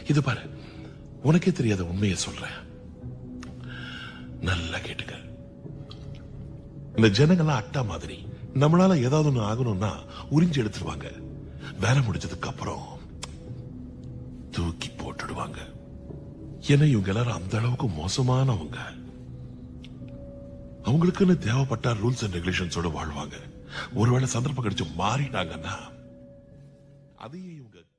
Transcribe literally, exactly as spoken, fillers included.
இது பாரு, உனக்கே தெரியாத உண்மையை சொல்றேன், நல்லா கேட்டுக்க. இந்த ஜனங்கள்லாம் அட்டா மாதிரி. நம்மளால ஏதாவது ஒண்ணு ஆகணும்னா உறிஞ்சு எடுத்துருவாங்க. வேலை முடிஞ்சதுக்கு அப்புறம் தூக்கி போட்டுடுவாங்க. ஏன்னா இவங்க எல்லாரும் அந்த அளவுக்கு மோசமானவங்க. அவங்களுக்குன்னு தேவைப்பட்ட ரூல்ஸ் அண்ட் ரெகுலேஷன்ஸோட வாழ்வாங்க. ஒருவேளை சந்தர்ப்பம் கிடைச்சு மாறிட்டாங்கன்னா அதையே இவங்க